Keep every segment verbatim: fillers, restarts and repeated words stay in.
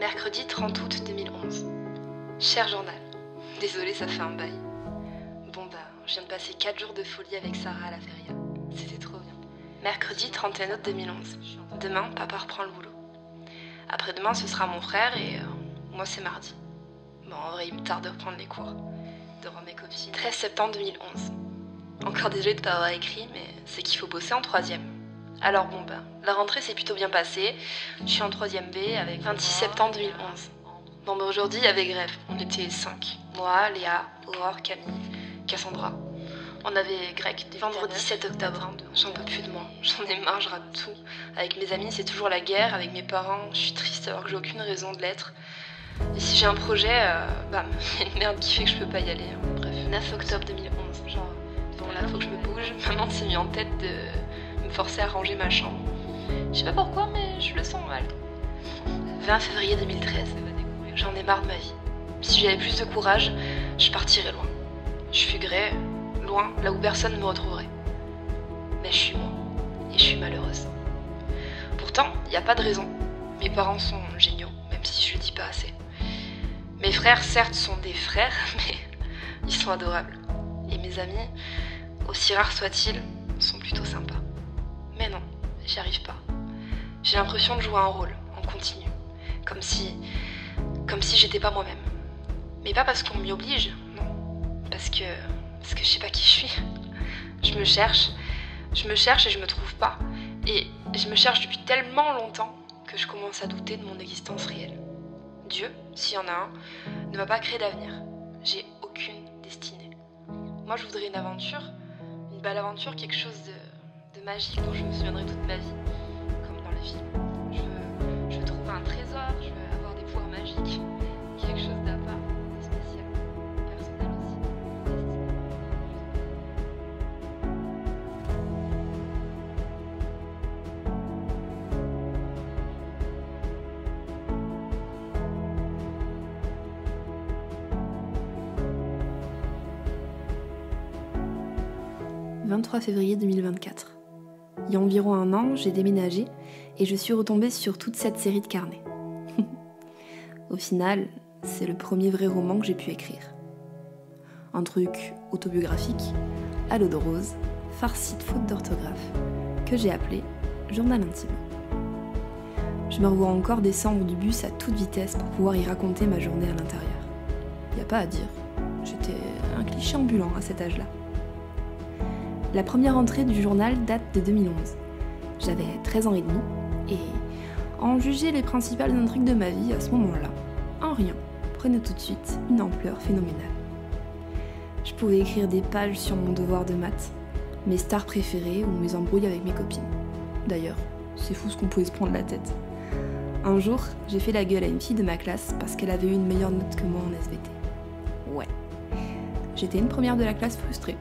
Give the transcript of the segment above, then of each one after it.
Mercredi trente août deux mille onze. Cher journal, désolée, ça fait un bail. Bon bah, je viens de passer quatre jours de folie avec Sarah à la feria. C'était trop bien. Mercredi trente et un août deux mille onze. Demain, papa reprend le boulot. Après-demain, ce sera mon frère et euh, moi, c'est mardi. Bon, en vrai, il me tarde de reprendre les cours, de voir mes copines. treize septembre deux mille onze. Encore désolée de ne pas avoir écrit, mais c'est qu'il faut bosser en troisième. Alors bon bah, la rentrée s'est plutôt bien passée. Je suis en troisième B avec vingt-six septembre deux mille onze. Bon bah aujourd'hui il y avait grève, on était cinq. Moi, Léa, Aurore, Camille, Cassandra. On avait grec du vendredi sept octobre. J'en peux plus de moi, j'en ai marre, je rate tout. Avec mes amis c'est toujours la guerre, avec mes parents je suis triste alors que j'ai aucune raison de l'être. Et si j'ai un projet, euh, bam, il y a une merde qui fait que je peux pas y aller. Bref, neuf octobre deux mille onze, genre, bon là faut que je me bouge. Maman s'est mis en tête de me forcer à ranger ma chambre. Je sais pas pourquoi mais je le sens mal. vingt février deux mille treize, j'en ai marre de ma vie. Si j'avais plus de courage, je partirais loin. Je fuguerais, loin, là où personne ne me retrouverait. Mais je suis moi, et je suis malheureuse. Pourtant, il n'y a pas de raison. Mes parents sont géniaux, même si je le dis pas assez. Mes frères, certes, sont des frères, mais ils sont adorables. Et mes amis, aussi rares soient-ils, sont plutôt sympas. Mais non, j'y arrive pas. J'ai l'impression de jouer un rôle, en continu. Comme si... Comme si j'étais pas moi-même. Mais pas parce qu'on m'y oblige, non. Parce que... Parce que je sais pas qui je suis. Je me cherche. Je me cherche et je me trouve pas. Et je me cherche depuis tellement longtemps que je commence à douter de mon existence réelle. Dieu, s'il y en a un, ne m'a pas créé d'avenir. J'ai aucune destinée. Moi, je voudrais une aventure, une belle aventure, quelque chose de, de magique dont je me souviendrai toute ma vie, comme dans les films. Je veux, je veux trouver un trésor, je veux avoir des pouvoirs magiques, quelque chose d'à part, de spécial, personnel aussi. vingt-trois février deux mille vingt-quatre. Il y a environ un an, j'ai déménagé et je suis retombée sur toute cette série de carnets. Au final, c'est le premier vrai roman que j'ai pu écrire. Un truc autobiographique, à l'eau de rose, farci de fautes d'orthographe, que j'ai appelé Journal intime. Je me revois encore descendre du bus à toute vitesse pour pouvoir y raconter ma journée à l'intérieur. Y a pas à dire, j'étais un cliché ambulant à cet âge-là. La première entrée du journal date de deux mille onze. J'avais treize ans et demi, et en juger les principales intrigues de ma vie à ce moment-là, un rien prenait tout de suite une ampleur phénoménale. Je pouvais écrire des pages sur mon devoir de maths, mes stars préférées ou mes embrouilles avec mes copines. D'ailleurs, c'est fou ce qu'on pouvait se prendre la tête. Un jour, j'ai fait la gueule à une fille de ma classe parce qu'elle avait eu une meilleure note que moi en S V T. Ouais, j'étais une première de la classe frustrée.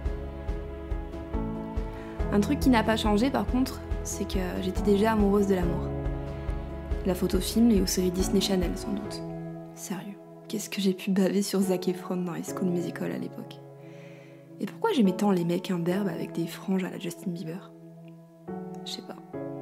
Un truc qui n'a pas changé par contre, c'est que j'étais déjà amoureuse de l'amour. La photo film et aux séries Disney Channel sans doute. Sérieux, qu'est-ce que j'ai pu baver sur Zac Efron dans High School Musical à l'époque. Et pourquoi j'aimais tant les mecs imberbes avec des franges à la Justin Bieber? Je sais pas.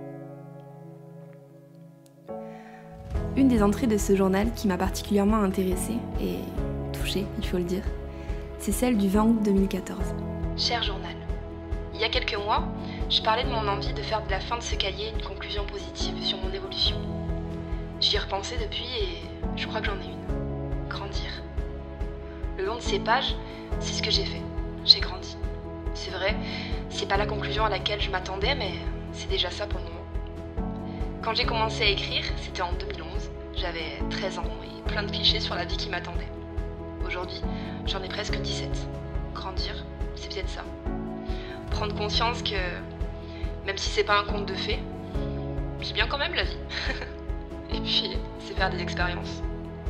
Une des entrées de ce journal qui m'a particulièrement intéressée et touchée, il faut le dire, c'est celle du vingt août deux mille quatorze. Cher journal. Il y a quelques mois, je parlais de mon envie de faire de la fin de ce cahier une conclusion positive sur mon évolution. J'y ai repensé depuis et je crois que j'en ai une. Grandir. Le long de ces pages, c'est ce que j'ai fait. J'ai grandi. C'est vrai, c'est pas la conclusion à laquelle je m'attendais, mais c'est déjà ça pour le moment. Quand j'ai commencé à écrire, c'était en deux mille onze. J'avais treize ans et plein de clichés sur la vie qui m'attendait. Aujourd'hui, j'en ai presque dix-sept. Grandir, c'est peut-être ça. Prendre conscience que, même si c'est pas un conte de fées, c'est bien quand même la vie. Et puis, c'est faire des expériences.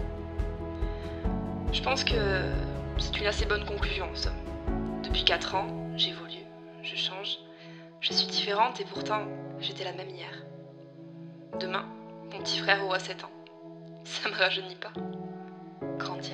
Je pense que c'est une assez bonne conclusion en somme. Depuis quatre ans, j'évolue, je change, je suis différente et pourtant, j'étais la même hier. Demain, mon petit frère aura sept ans. Ça me rajeunit pas. Grandir.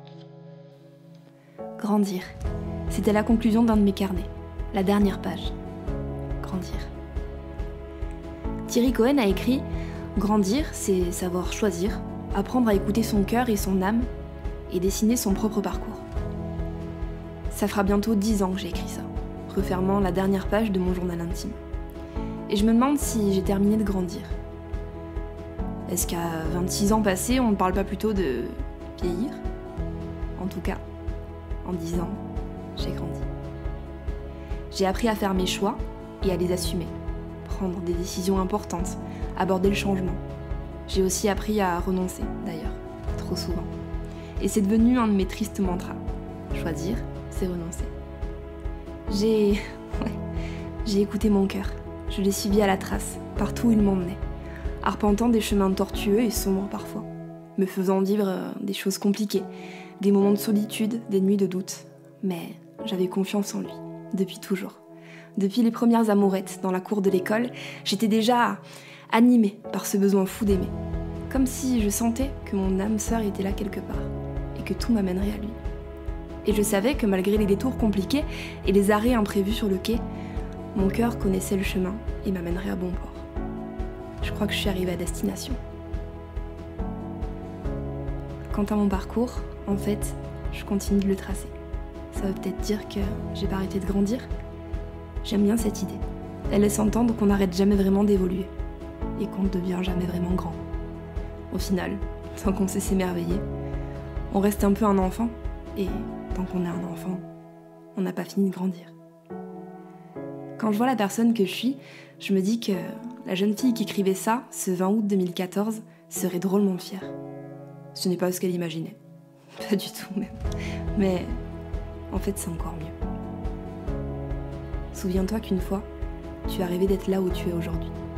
Grandir. C'était la conclusion d'un de mes carnets. La dernière page. Grandir. Thierry Cohen a écrit « Grandir, c'est savoir choisir, apprendre à écouter son cœur et son âme et dessiner son propre parcours. Ça fera bientôt dix ans que j'ai écrit ça, refermant la dernière page de mon journal intime. Et je me demande si j'ai terminé de grandir. Est-ce qu'à vingt-six ans passés, on ne parle pas plutôt de vieillir ? En tout cas, en dix ans, j'ai grandi. J'ai appris à faire mes choix et à les assumer, prendre des décisions importantes, aborder le changement. J'ai aussi appris à renoncer, d'ailleurs, trop souvent. Et c'est devenu un de mes tristes mantras. Choisir, c'est renoncer. J'ai... ouais, j'ai écouté mon cœur. Je l'ai suivi à la trace, partout où il m'emmenait, arpentant des chemins tortueux et sombres parfois, me faisant vivre des choses compliquées, des moments de solitude, des nuits de doute. Mais j'avais confiance en lui, depuis toujours. Depuis les premières amourettes dans la cour de l'école, j'étais déjà animée par ce besoin fou d'aimer. Comme si je sentais que mon âme sœur était là quelque part, et que tout m'amènerait à lui. Et je savais que malgré les détours compliqués et les arrêts imprévus sur le quai, mon cœur connaissait le chemin et m'amènerait à bon port. Je crois que je suis arrivée à destination. Quant à mon parcours, en fait, je continue de le tracer. Ça veut peut-être dire que j'ai pas arrêté de grandir. J'aime bien cette idée. Elle laisse entendre qu'on n'arrête jamais vraiment d'évoluer et qu'on ne devient jamais vraiment grand. Au final, tant qu'on sait s'émerveiller, on reste un peu un enfant, et tant qu'on est un enfant, on n'a pas fini de grandir. Quand je vois la personne que je suis, je me dis que la jeune fille qui écrivait ça, ce vingt août deux mille quatorze, serait drôlement fière. Ce n'est pas ce qu'elle imaginait. Pas du tout même. Mais en fait, c'est encore mieux. Souviens-toi qu'une fois, tu as rêvé d'être là où tu es aujourd'hui.